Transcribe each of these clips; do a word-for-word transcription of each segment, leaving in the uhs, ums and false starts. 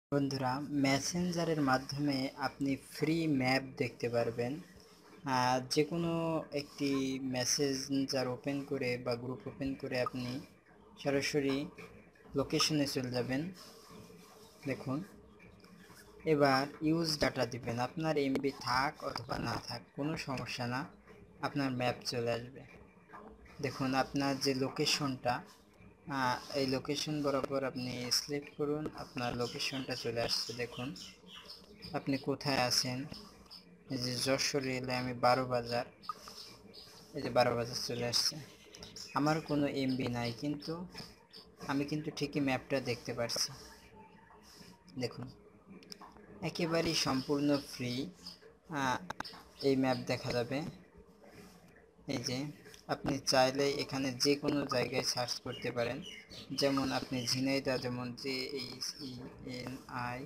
বন্ধুরা, মেসেঞ্জারের মাধ্যমে আপনি ফ্রি ম্যাপ দেখতে পারবেন। যে কোনো একটি মেসেঞ্জার ওপেন করে বা গ্রুপ ওপেন করে আপনি সরাসরি লোকেশনে চলে যাবেন। দেখুন, এবার ইউজ ডাটা দিবেন। আপনার এমবি থাক অথবা না থাক কোনো সমস্যা না, আপনার ম্যাপ চলে আসবে। দেখুন, আপনার যে লোকেশনটা, এই লোকেশন বরাবর আপনি সিলেক্ট করুন, আপনার লোকেশনটা চলে আসছে। দেখুন আপনি কোথায় আছেন। এই যে যশোর এলে আমি বারো বাজার, এই যে বারো বাজার চলে আসছে। আমার কোনো এমবি নাই, কিন্তু আমি কিন্তু ঠিকই ম্যাপটা দেখতে পারছি। দেখুন, একেবারেই সম্পূর্ণ ফ্রি এই ম্যাপ দেখা যাবে। এই যে আপনি চাইলে এখানে যে কোনো জায়গায় সার্চ করতে পারেন। যেমন আপনি ঝিনাইদহ, যেমন J H E N I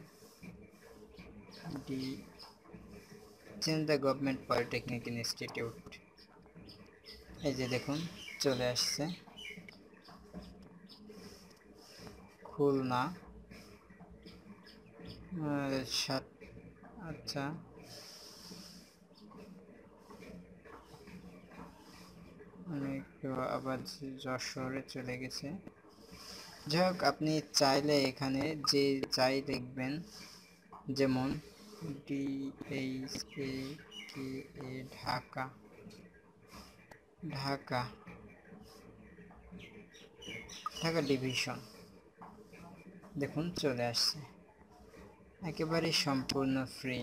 D Jhenaidah government polytechnic institute, এই যে দেখুন চলে আসছে। খুলনা, সাত, আচ্ছা আমি একটু আবার যশোরে চলে গেছে। যাই হোক, আপনি চাইলে এখানে যে যাই লিখবেন, যেমন D H A K A Dhaka, Dhaka Dhaka division, দেখুন চলে আসছে। একেবারে সম্পূর্ণ ফ্রি।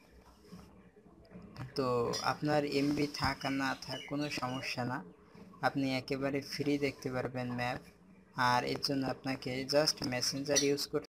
তো আপনার এমবি থাক আর না থাক কোনো সমস্যা না, আপনি একেবারে ফ্রি দেখতে পারবেন ম্যাপ। আর এর জন্য আপনাকে জাস্ট মেসেঞ্জার ইউজ করতে